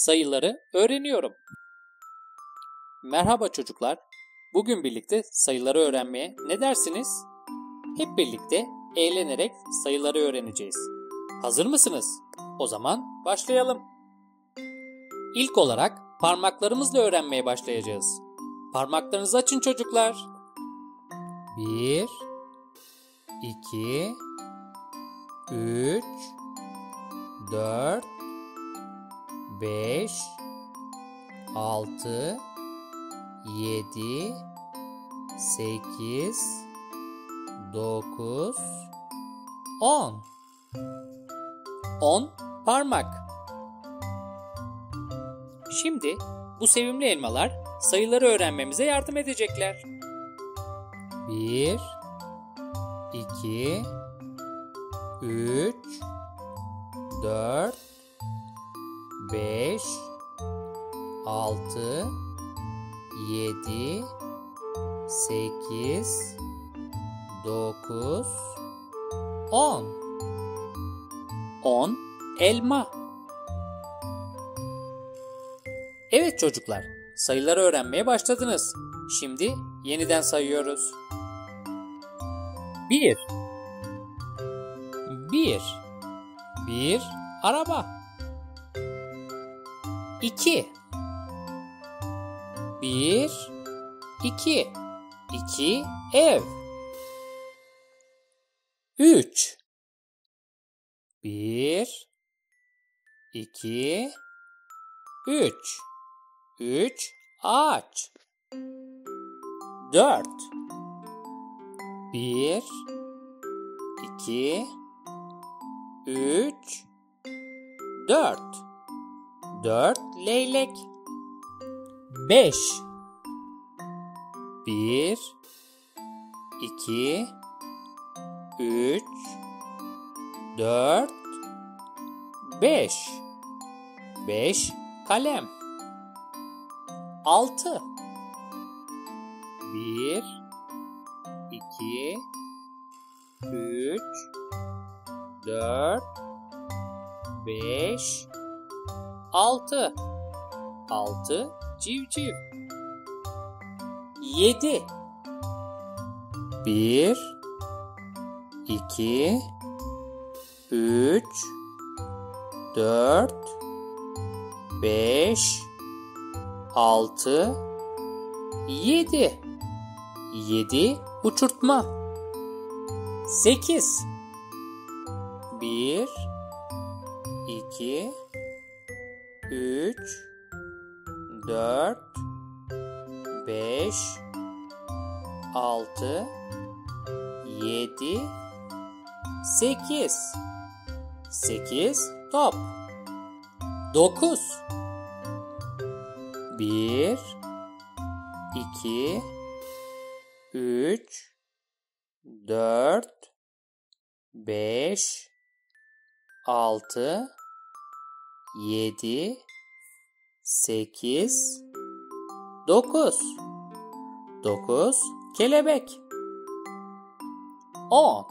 sayıları öğreniyorum. Merhaba çocuklar. Bugün birlikte sayıları öğrenmeye ne dersiniz? Hep birlikte eğlenerek sayıları öğreneceğiz. Hazır mısınız? O zaman başlayalım. İlk olarak parmaklarımızla öğrenmeye başlayacağız. Parmaklarınızı açın çocuklar. 1, 2, 3, 4, 5, 6, 7, 8, 9, 10. 10 parmak. Şimdi bu sevimli elmalar sayıları öğrenmemize yardım edecekler. 1, 2, 3, 4, 5, 6, 7, 8, 9, 10. 10 elma. Evet çocuklar, sayıları öğrenmeye başladınız. Şimdi yeniden sayıyoruz. 1 Bir araba. 2 2 ev. 3 2 3 ağaç. 4 2 3 4 leylek. 5 1 2 3 4 5 kalem. 6 1 2 3 4 5 6 civciv. 7 1 2 3 4 5 6 7 uçurtma. 8 1 2 3 4 5 6 7 8 top. 9 1 2 3 4 5 6 7 8 9 kelebek. 10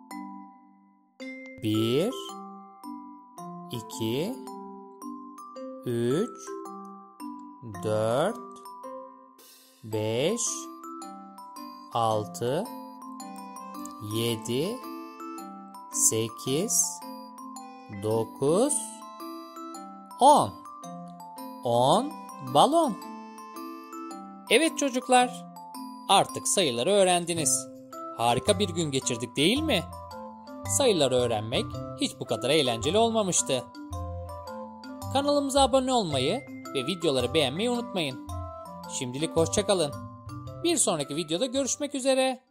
1 2 3 4 5 6 7 8 9 10 balon. Evet çocuklar, artık sayıları öğrendiniz. Harika bir gün geçirdik değil mi? Sayıları öğrenmek hiç bu kadar eğlenceli olmamıştı. Kanalımıza abone olmayı ve videoları beğenmeyi unutmayın. Şimdilik hoşça kalın. Bir sonraki videoda görüşmek üzere.